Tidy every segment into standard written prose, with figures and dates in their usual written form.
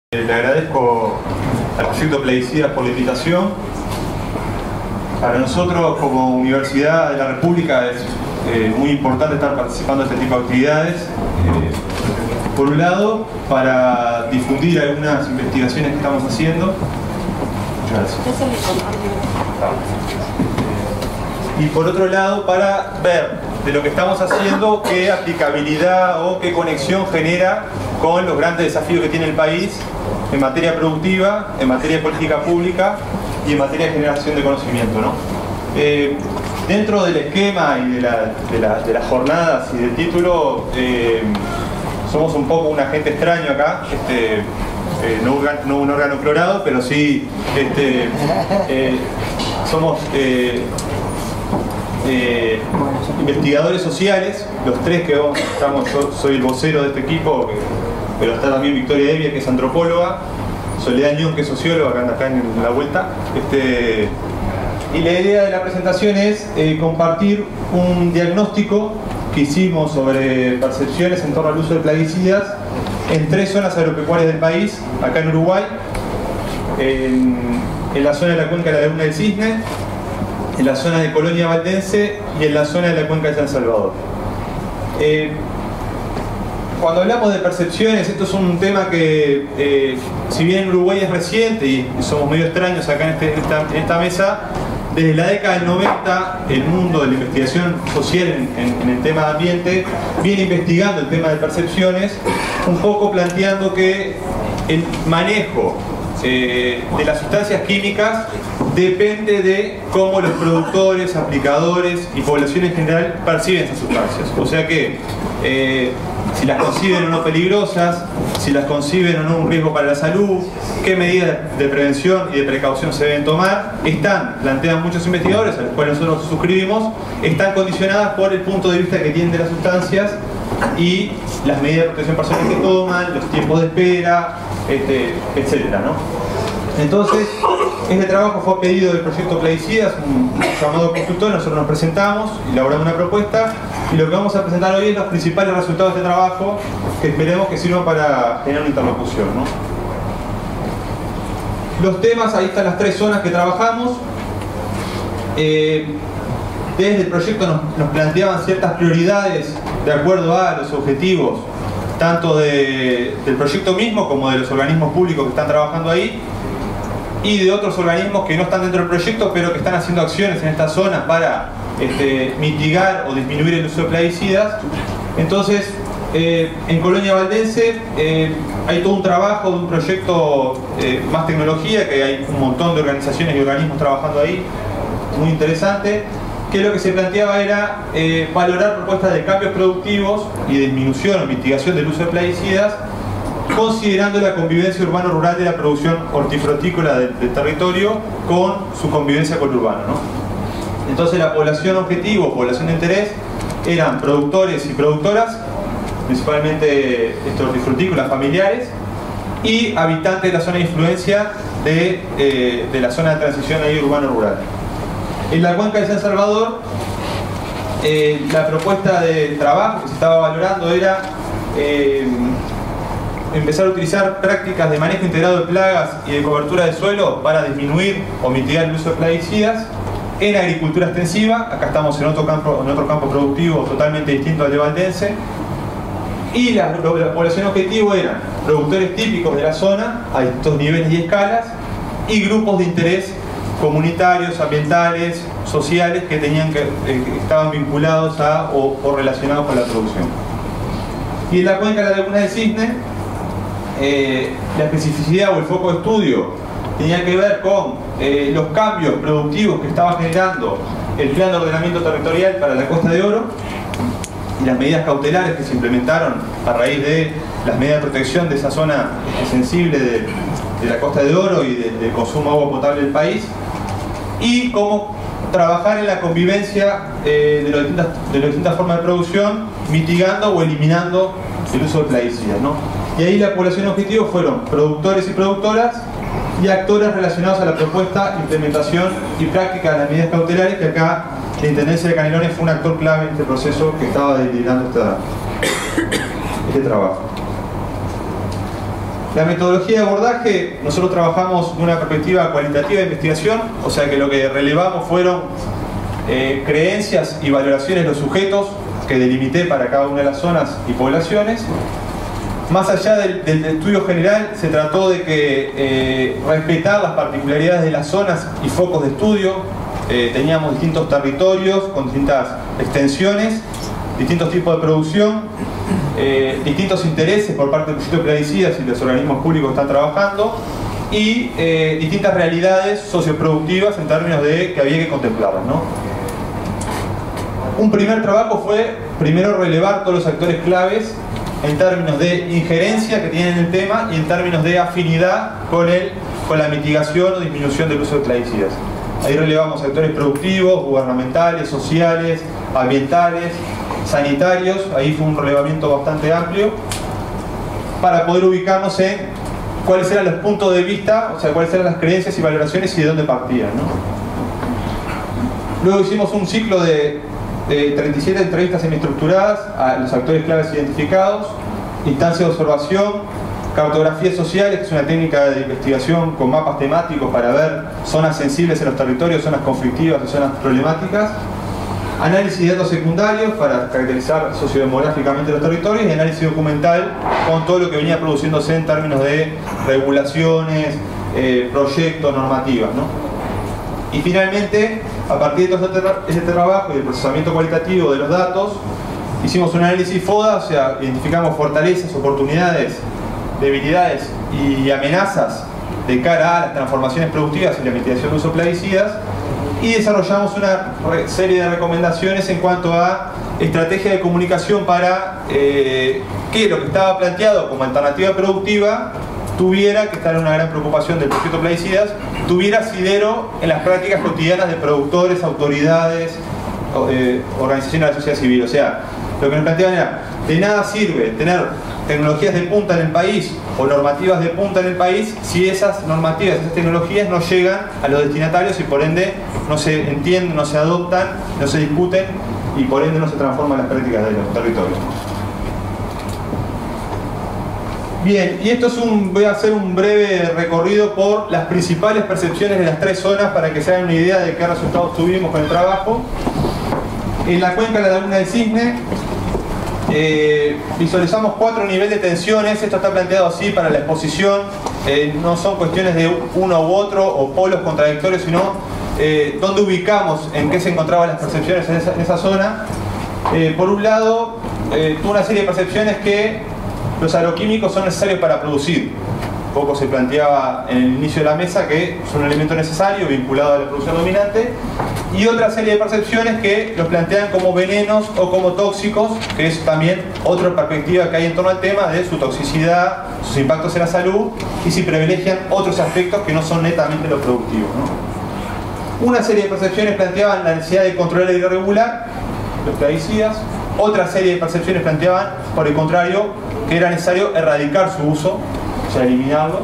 Le agradezco al proyecto Plaguicidas por la invitación. Para nosotros como Universidad de la República es muy importante estar participando de este tipo de actividades. Por un lado, para difundir algunas investigaciones que estamos haciendo. Muchas gracias. Y por otro lado, para ver de lo que estamos haciendo qué aplicabilidad o qué conexión genera con los grandes desafíos que tiene el país en materia productiva, en materia de política pública y en materia de generación de conocimiento, ¿no? Dentro del esquema y de las jornadas y del título, somos un poco un agente extraño acá, no un órgano clorado, pero sí somos investigadores sociales, los tres que estamos. Yo soy el vocero de este equipo, pero está también Victoria Evia, que es antropóloga, Soledad Ñón, que es socióloga, que anda acá en la vuelta. Y la idea de la presentación es compartir un diagnóstico que hicimos sobre percepciones en torno al uso de plaguicidas en 3 zonas agropecuarias del país, acá en Uruguay, en la zona de la cuenca de la Laguna del Cisne, en la zona de Colonia Valdense y en la zona de la cuenca de San Salvador. Cuando hablamos de percepciones, esto es un tema que, si bien en Uruguay es reciente y somos medio extraños acá en esta mesa, desde la década del 90 el mundo de la investigación social en el tema de ambiente viene investigando el tema de percepciones, un poco planteando que el manejo de las sustancias químicas depende de cómo los productores, aplicadores y población en general perciben esas sustancias. O sea que si las conciben o no peligrosas, si las conciben o no un riesgo para la salud, qué medidas de prevención y de precaución se deben tomar, plantean muchos investigadores, a los cuales nosotros suscribimos, están condicionadas por el punto de vista que tienen de las sustancias y las medidas de protección personal que toman, los tiempos de espera, etcétera, ¿no? Entonces, este trabajo fue a pedido del proyecto Plaguicidas, un llamado consultor. Nosotros nos presentamos, elaboramos una propuesta y lo que vamos a presentar hoy es los principales resultados de este trabajo que esperemos que sirvan para tener una interlocución, ¿no? Los temas, ahí están las 3 zonas que trabajamos. Desde el proyecto nos planteaban ciertas prioridades de acuerdo a los objetivos tanto del proyecto mismo como de los organismos públicos que están trabajando ahí y de otros organismos que no están dentro del proyecto pero que están haciendo acciones en estas zonas para mitigar o disminuir el uso de plaguicidas. Entonces, en Colonia Valdense hay todo un trabajo de un proyecto Más Tecnología, que hay un montón de organizaciones y organismos trabajando ahí, muy interesante, que lo que se planteaba era valorar propuestas de cambios productivos y de disminución o mitigación del uso de plaguicidas, considerando la convivencia urbano-rural de la producción hortifrutícola del territorio con su convivencia con lo urbano, ¿no? Entonces la población objetivo, población de interés, eran productores y productoras, principalmente hortifrutícolas familiares, y habitantes de la zona de influencia de la zona de transición ahí urbano-rural. En la cuenca de San Salvador, la propuesta de trabajo que se estaba valorando era empezar a utilizar prácticas de manejo integrado de plagas y de cobertura de suelo para disminuir o mitigar el uso de plaguicidas en agricultura extensiva. Acá estamos en otro campo productivo totalmente distinto al de Valdense. Y la población objetivo eran productores típicos de la zona a estos niveles y escalas y grupos de interés comunitarios, ambientales, sociales que estaban vinculados o relacionados con la producción. Y en la cuenca de la Laguna del Cisne, la especificidad o el foco de estudio tenía que ver con los cambios productivos que estaba generando el plan de ordenamiento territorial para la Costa de Oro y las medidas cautelares que se implementaron a raíz de las medidas de protección de esa zona sensible de la Costa de Oro y del consumo de agua potable del país, y cómo trabajar en la convivencia de las distintas formas de producción, mitigando o eliminando el uso de plaguicidas, ¿no? Y ahí la población objetivo fueron productores y productoras y actores relacionados a la propuesta, implementación y práctica de las medidas cautelares, que acá la Intendencia de Canelones fue un actor clave en este proceso que estaba liderando este trabajo. La metodología de abordaje, nosotros trabajamos de una perspectiva cualitativa de investigación, o sea que lo que relevamos fueron creencias y valoraciones de los sujetos que delimité para cada una de las zonas y poblaciones. Más allá del estudio general, se trató de que respetar las particularidades de las zonas y focos de estudio. Teníamos distintos territorios con distintas extensiones, distintos tipos de producción, distintos intereses por parte del proyecto de plaguicidas y los organismos públicos que están trabajando, y distintas realidades socioproductivas en términos de que había que contemplarlas, ¿no? Un primer trabajo fue, primero, relevar todos los actores claves en términos de injerencia que tienen en el tema y en términos de afinidad con la mitigación o disminución del uso de plaguicidas. Ahí relevamos actores productivos, gubernamentales, sociales, ambientales, sanitarios. Ahí fue un relevamiento bastante amplio para poder ubicarnos en cuáles eran los puntos de vista, o sea, cuáles eran las creencias y valoraciones y de dónde partían, ¿no? Luego hicimos un ciclo de 37 entrevistas semiestructuradas a los actores claves identificados, instancias de observación, cartografías sociales, que es una técnica de investigación con mapas temáticos para ver zonas sensibles en los territorios, zonas conflictivas y zonas problemáticas, análisis de datos secundarios para caracterizar sociodemográficamente los territorios, y análisis documental con todo lo que venía produciéndose en términos de regulaciones, proyectos, normativas, ¿no? Y finalmente, a partir de todo este trabajo y del procesamiento cualitativo de los datos, hicimos un análisis FODA, o sea, identificamos fortalezas, oportunidades, debilidades y amenazas de cara a las transformaciones productivas y la mitigación de uso de plaguicidas, y desarrollamos una serie de recomendaciones en cuanto a estrategia de comunicación para que lo que estaba planteado como alternativa productiva tuviera, que esta era una gran preocupación del proyecto plaguicidas, tuviera asidero en las prácticas cotidianas de productores, autoridades, organizaciones de la sociedad civil. O sea, lo que nos planteaban era, de nada sirve tener tecnologías de punta en el país o normativas de punta en el país si esas normativas, esas tecnologías no llegan a los destinatarios y por ende no se entienden, no se adoptan, no se discuten y por ende no se transforman las prácticas de los territorios. Bien, y esto es voy a hacer un breve recorrido por las principales percepciones de las tres zonas para que se hagan una idea de qué resultados tuvimos con el trabajo. En la cuenca de la Laguna del Cisne visualizamos 4 niveles de tensiones. Esto está planteado así para la exposición. No son cuestiones de uno u otro o polos contradictorios, sino dónde ubicamos, en qué se encontraban las percepciones en esa zona. Por un lado, tuvo una serie de percepciones que los agroquímicos son necesarios para producir. Poco se planteaba en el inicio de la mesa que son un elemento necesario vinculado a la producción dominante, y otra serie de percepciones que los plantean como venenos o como tóxicos, que es también otra perspectiva que hay en torno al tema de su toxicidad, sus impactos en la salud, y si privilegian otros aspectos que no son netamente los productivos, ¿no? Una serie de percepciones planteaban la necesidad de controlar y regular los plaguicidas. Otra serie de percepciones planteaban, por el contrario, que era necesario erradicar su uso, o sea, eliminarlo.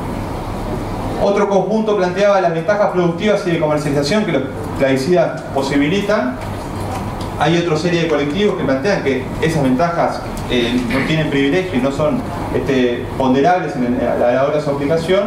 Otro conjunto planteaba las ventajas productivas y de comercialización que los plaguicidas posibilitan. Hay otra serie de colectivos que plantean que esas ventajas no tienen privilegio y no son ponderables a la hora de su aplicación.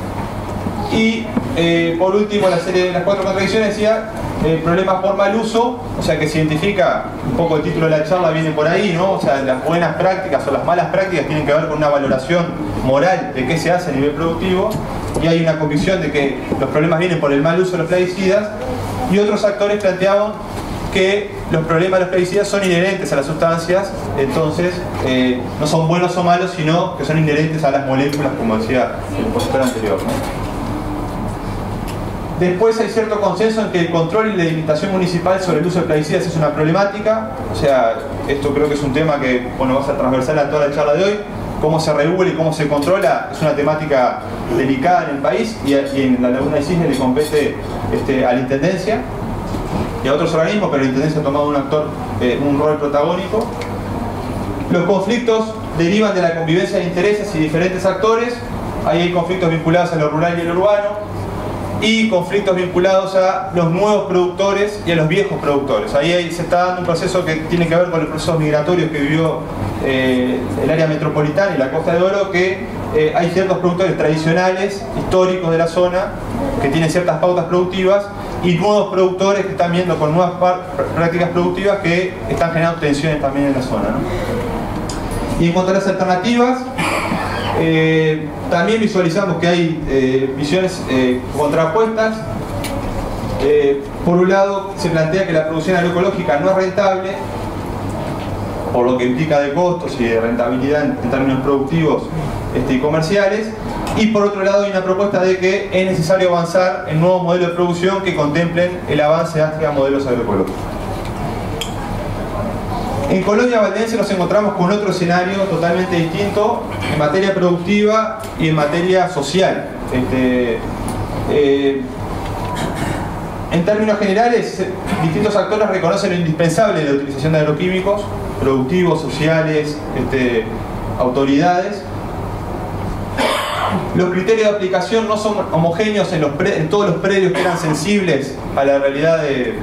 Y por último, la serie de las 4 contradicciones decía problemas por mal uso, o sea que se identifica, un poco el título de la charla viene por ahí, ¿no? O sea, las buenas prácticas o las malas prácticas tienen que ver con una valoración moral de qué se hace a nivel productivo, y hay una convicción de que los problemas vienen por el mal uso de los plaguicidas, y otros actores planteaban que los problemas de los plaguicidas son inherentes a las sustancias, entonces no son buenos o malos, sino que son inherentes a las moléculas, como decía el expositor anterior, ¿no? Después hay cierto consenso en que el control y la limitación municipal sobre el uso de plaguicidas es una problemática. O sea, esto creo que es un tema que, bueno, va a ser transversal a toda la charla de hoy. Cómo se regula y cómo se controla es una temática delicada en el país, y en la Laguna del Cisne le compete a la Intendencia y a otros organismos, pero la Intendencia ha tomado un rol protagónico. Los conflictos derivan de la convivencia de intereses y diferentes actores. Ahí hay conflictos vinculados a lo rural y a lo urbano. y conflictos vinculados a los nuevos productores y a los viejos productores. Ahí se está dando un proceso que tiene que ver con los procesos migratorios que vivió el área metropolitana y la Costa de Oro, que hay ciertos productores tradicionales, históricos de la zona, que tienen ciertas pautas productivas, y nuevos productores que están viendo con nuevas prácticas productivas que están generando tensiones también en la zona, ¿no? Y en cuanto a las alternativas, también visualizamos que hay visiones contrapuestas. Por un lado, se plantea que la producción agroecológica no es rentable, por lo que implica de costos y de rentabilidad en términos productivos y comerciales. Y por otro lado, hay una propuesta de que es necesario avanzar en nuevos modelos de producción que contemplen el avance hacia modelos agroecológicos. En Colonia Valdense nos encontramos con otro escenario totalmente distinto en materia productiva y en materia social. En términos generales, distintos actores reconocen lo indispensable de la utilización de agroquímicos, productivos, sociales, autoridades. Los criterios de aplicación no son homogéneos en todos los predios que eran sensibles a la realidad de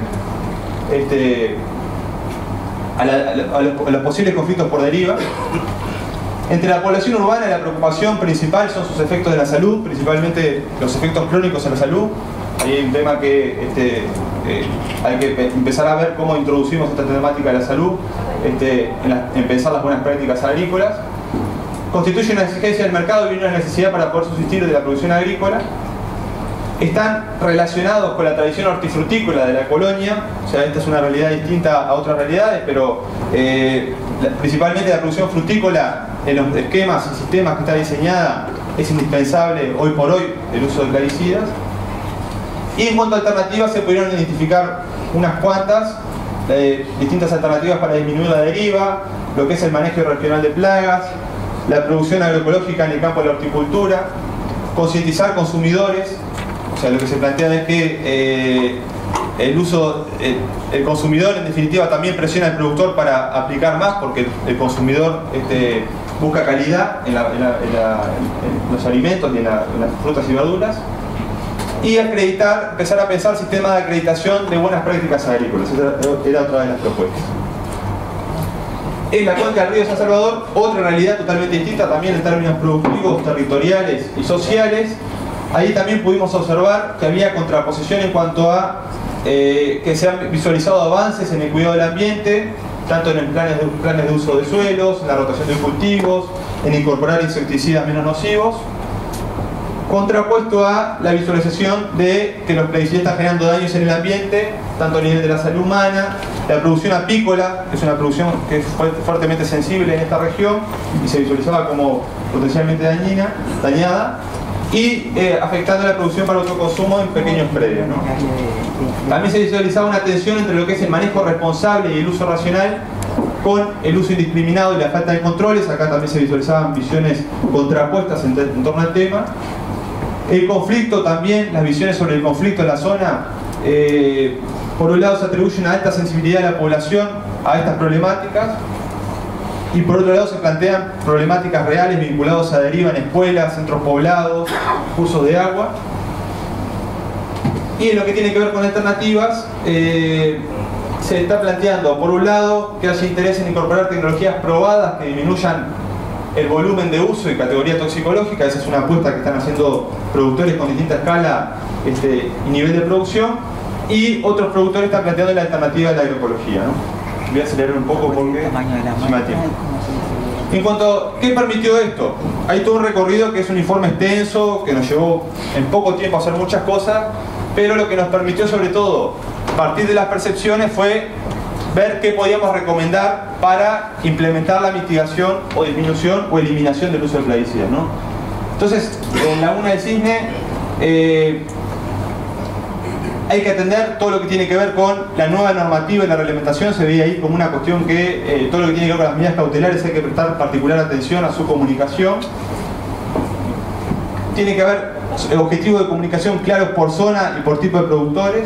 a los posibles conflictos por deriva. Entre la población urbana, la preocupación principal son sus efectos de la salud, principalmente los efectos crónicos en la salud. Ahí hay un tema que hay que empezar a ver cómo introducimos esta temática de la salud, en pensar las buenas prácticas agrícolas. Constituye una exigencia del mercado y una necesidad para poder subsistir de la producción agrícola. Están relacionados con la tradición hortifrutícola de la colonia, o sea, esta es una realidad distinta a otras realidades, pero principalmente la producción frutícola en los esquemas y sistemas que está diseñada es indispensable hoy por hoy el uso de plaguicidas. Y en cuanto a alternativas, se pudieron identificar unas cuantas, distintas alternativas para disminuir la deriva, lo que es el manejo regional de plagas, la producción agroecológica en el campo de la horticultura, concientizar consumidores. O sea, lo que se plantea es que el consumidor en definitiva también presiona al productor para aplicar más, porque el consumidor busca calidad en los alimentos y en las frutas y verduras. Y empezar a pensar sistemas de acreditación de buenas prácticas agrícolas. Esa era otra de las propuestas. En la cuenca del río San Salvador, otra realidad totalmente distinta también en términos productivos, territoriales y sociales. Ahí también pudimos observar que había contraposición en cuanto a que se han visualizado avances en el cuidado del ambiente, tanto en el planes de uso de suelos, en la rotación de cultivos, en incorporar insecticidas menos nocivos, contrapuesto a la visualización de que los plaguicidas están generando daños en el ambiente, tanto a nivel de la salud humana, la producción apícola, que es una producción que es fuertemente sensible en esta región y se visualizaba como potencialmente dañada, y afectando la producción para autoconsumo en pequeños predios, ¿no? También se visualizaba una tensión entre lo que es el manejo responsable y el uso racional con el uso indiscriminado y la falta de controles. Acá también se visualizaban visiones contrapuestas en torno al tema. El conflicto también, las visiones sobre el conflicto en la zona, por un lado se atribuye una alta sensibilidad de la población a estas problemáticas, y por otro lado se plantean problemáticas reales vinculadas a deriva en escuelas, centros poblados, cursos de agua. Y en lo que tiene que ver con alternativas, se está planteando, por un lado, que haya interés en incorporar tecnologías probadas que disminuyan el volumen de uso y categoría toxicológica. Esa es una apuesta que están haciendo productores con distinta escala y nivel de producción. Y otros productores están planteando la alternativa de la agroecología, ¿no? Voy a acelerar un poco porque se me da tiempo. En cuanto a qué permitió esto, hay todo un recorrido que es un informe extenso, que nos llevó en poco tiempo a hacer muchas cosas, pero lo que nos permitió sobre todo partir de las percepciones fue ver qué podíamos recomendar para implementar la mitigación o disminución o eliminación del uso de plaguicidas, ¿no? Entonces, en Laguna del Cisne hay que atender todo lo que tiene que ver con la nueva normativa y la reglamentación. Se veía ahí como una cuestión que todo lo que tiene que ver con las medidas cautelares hay que prestar particular atención a su comunicación. Tiene que haber objetivos de comunicación claros por zona y por tipo de productores.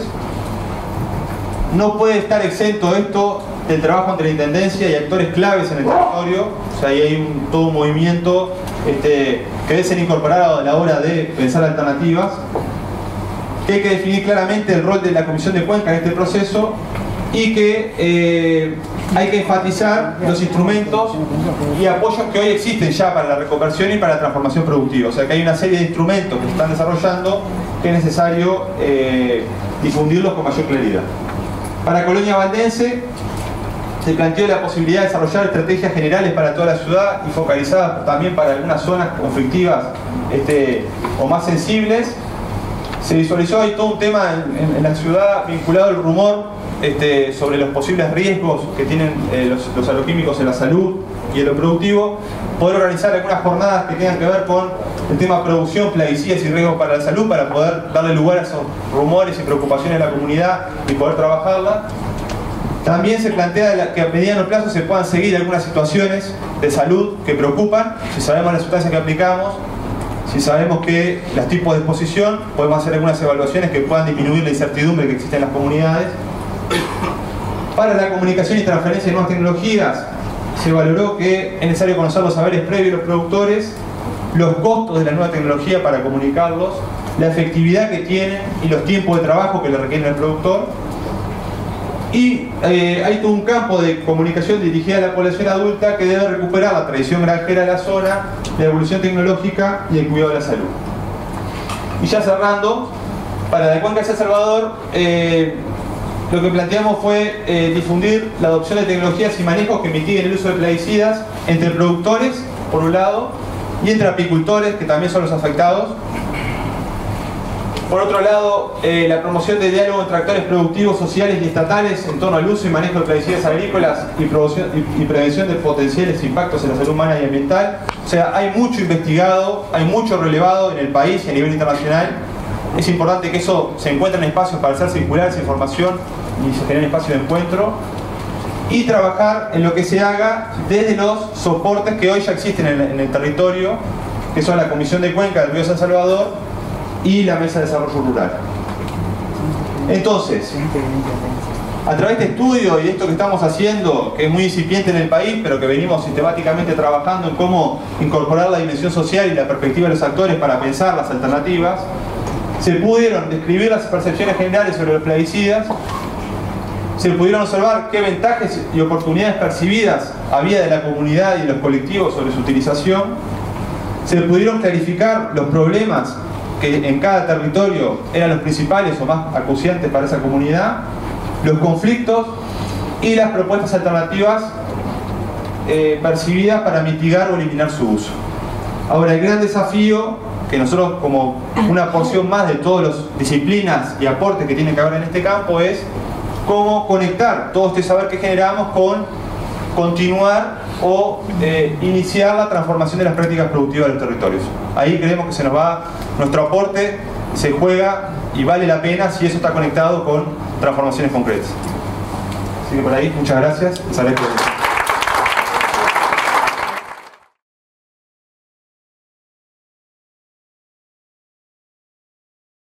No puede estar exento esto del trabajo entre la intendencia y actores claves en el territorio. O sea, ahí hay todo un movimiento que debe ser incorporado a la hora de pensar alternativas. que hay que definir claramente el rol de la Comisión de Cuenca en este proceso y que hay que enfatizar los instrumentos y apoyos que hoy existen ya para la reconversión y para la transformación productiva. O sea que hay una serie de instrumentos que se están desarrollando que es necesario difundirlos con mayor claridad. Para Colonia Valdense se planteó la posibilidad de desarrollar estrategias generales para toda la ciudad y focalizadas también para algunas zonas conflictivas o más sensibles. Se visualizó ahí todo un tema en la ciudad vinculado al rumor sobre los posibles riesgos que tienen los agroquímicos en la salud y en lo productivo. Poder organizar algunas jornadas que tengan que ver con el tema producción, plaguicidas y riesgos para la salud, para poder darle lugar a esos rumores y preocupaciones de la comunidad y poder trabajarla. También se plantea que a mediano plazo se puedan seguir algunas situaciones de salud que preocupan. Si sabemos las sustancias que aplicamos, si sabemos que los tipos de exposición, podemos hacer algunas evaluaciones que puedan disminuir la incertidumbre que existe en las comunidades. Para la comunicación y transferencia de nuevas tecnologías, se valoró que es necesario conocer los saberes previos de los productores, los costos de la nueva tecnología para comunicarlos, la efectividad que tienen y los tiempos de trabajo que le requieren al productor. Y hay todo un campo de comunicación dirigida a la población adulta que debe recuperar la tradición granjera de la zona, la evolución tecnológica y el cuidado de la salud. Y ya cerrando, para la Cuenca de San Salvador, lo que planteamos fue difundir la adopción de tecnologías y manejos que mitiguen el uso de plaguicidas entre productores, por un lado, y entre apicultores, que también son los afectados. Por otro lado, la promoción de diálogo entre actores productivos, sociales y estatales en torno al uso y manejo de plaguicidas agrícolas y prevención de potenciales impactos en la salud humana y ambiental. O sea, hay mucho investigado, hay mucho relevado en el país y a nivel internacional. Es importante que eso se encuentre en espacios para hacer circular esa información y se genere espacios de encuentro. Y trabajar en lo que se haga desde los soportes que hoy ya existen en el territorio, que son la Comisión de Cuenca del Río San Salvador y la Mesa de Desarrollo Rural. Entonces, a través de este estudio y de esto que estamos haciendo, que es muy incipiente en el país, pero que venimos sistemáticamente trabajando en cómo incorporar la dimensión social y la perspectiva de los actores para pensar las alternativas, se pudieron describir las percepciones generales sobre los plaguicidas, se pudieron observar qué ventajas y oportunidades percibidas había de la comunidad y de los colectivos sobre su utilización, se pudieron clarificar los problemas que en cada territorio eran los principales o más acuciantes para esa comunidad, los conflictos y las propuestas alternativas percibidas para mitigar o eliminar su uso. Ahora, el gran desafío, que nosotros como una porción más de todas las disciplinas y aportes que tiene que haber en este campo, es cómo conectar todo este saber que generamos con continuar o iniciar la transformación de las prácticas productivas de los territorios. Ahí creemos que se nos va, nuestro aporte se juega y vale la pena si eso está conectado con transformaciones concretas. Así que por ahí, muchas gracias.